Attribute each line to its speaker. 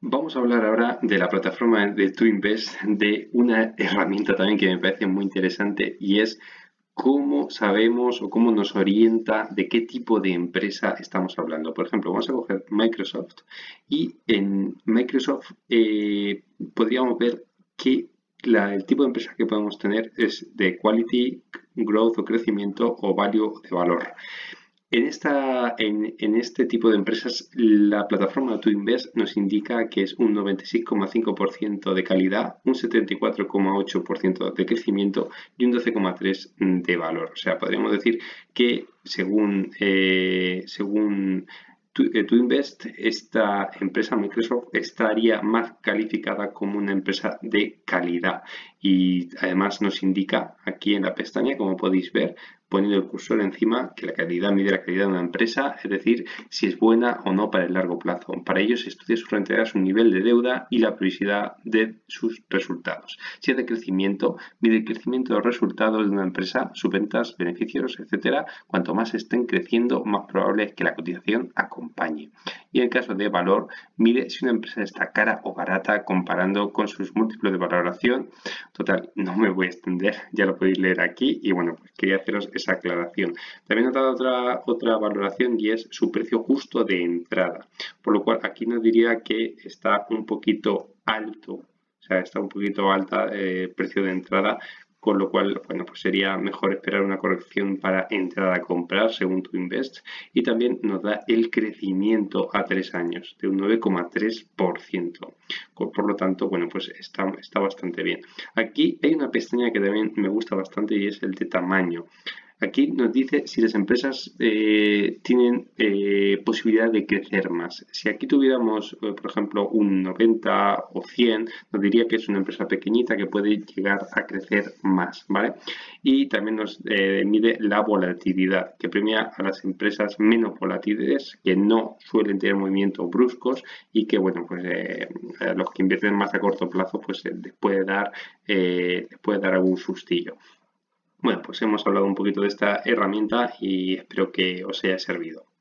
Speaker 1: Vamos a hablar ahora de la plataforma de TwoInvest, de una herramienta también que me parece muy interesante y es cómo sabemos o cómo nos orienta de qué tipo de empresa estamos hablando. Por ejemplo, vamos a coger Microsoft y en Microsoft podríamos ver que el tipo de empresa que podemos tener es de quality, growth o crecimiento o value de valor. En este tipo de empresas, la plataforma TwoInvest nos indica que es un 96,5% de calidad, un 74,8% de crecimiento y un 12,3% de valor. O sea, podríamos decir que según TwoInvest, esta empresa Microsoft estaría más calificada como una empresa de calidad. Y además nos indica aquí en la pestaña, como podéis ver, poniendo el cursor encima, que la calidad mide la calidad de una empresa, es decir, si es buena o no para el largo plazo. Para ello se estudia su rentabilidad, su nivel de deuda y la previsibilidad de sus resultados. Si es de crecimiento, mide el crecimiento de los resultados de una empresa, sus ventas, beneficios, etcétera. Cuanto más estén creciendo, más probable es que la cotización acompañe. Y en el caso de valor, mide si una empresa está cara o barata comparando con sus múltiplos de valoración. Total, no me voy a extender, ya lo podéis leer aquí y bueno, pues quería haceros esa aclaración. También he dado otra valoración y es su precio justo de entrada, por lo cual aquí nos diría que está un poquito alto, o sea, está un poquito alta el precio de entrada, con lo cual, bueno, pues sería mejor esperar una corrección para entrar a comprar según TwoInvest. Y también nos da el crecimiento a 3 años de un 9,3%. Por lo tanto, bueno, pues está bastante bien. Aquí hay una pestaña que también me gusta bastante y es el de tamaño. Aquí nos dice si las empresas tienen posibilidad de crecer más. Si aquí tuviéramos, por ejemplo, un 90 o 100, nos diría que es una empresa pequeñita que puede llegar a crecer más, ¿vale? Y también nos mide la volatilidad, que premia a las empresas menos volátiles, que no suelen tener movimientos bruscos y que, bueno, pues a los que invierten más a corto plazo, pues les puede dar algún sustillo. Bueno, pues hemos hablado un poquito de esta herramienta y espero que os haya servido.